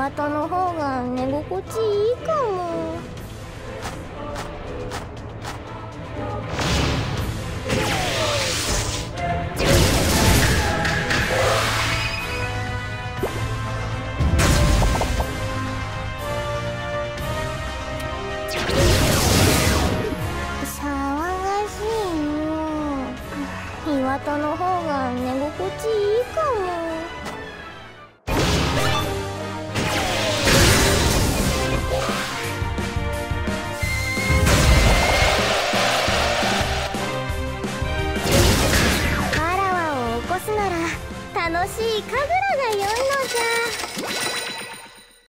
岩戸の方が寝心地いいかも。騒がしいの。岩戸の方が寝心地いいかも。わらわを起こすなら楽しい家具